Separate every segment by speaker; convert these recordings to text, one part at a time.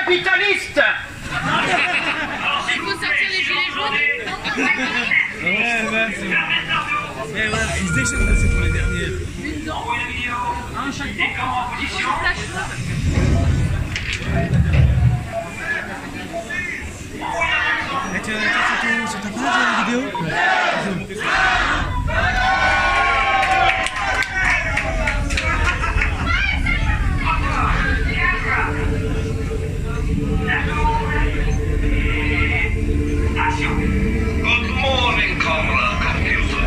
Speaker 1: capitaliste.
Speaker 2: Il faut sortir les gilets jaunes.
Speaker 3: Ouais, c'est bon. Mais voilà, ils se déchaînent là, c'est pour les dernières.
Speaker 2: Une dent.
Speaker 1: Un chaque fois. En position.
Speaker 3: Et tu as photo sur ta page la vidéo?
Speaker 4: Good morning, Comrade Computer.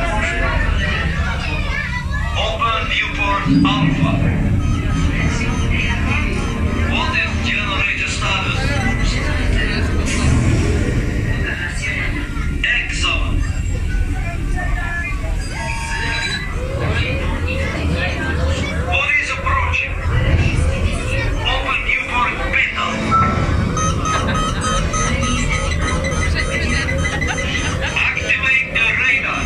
Speaker 4: Open viewport Alpha. What is generator status? Excellent. What is approaching? Open viewport Beta. Activate the radar.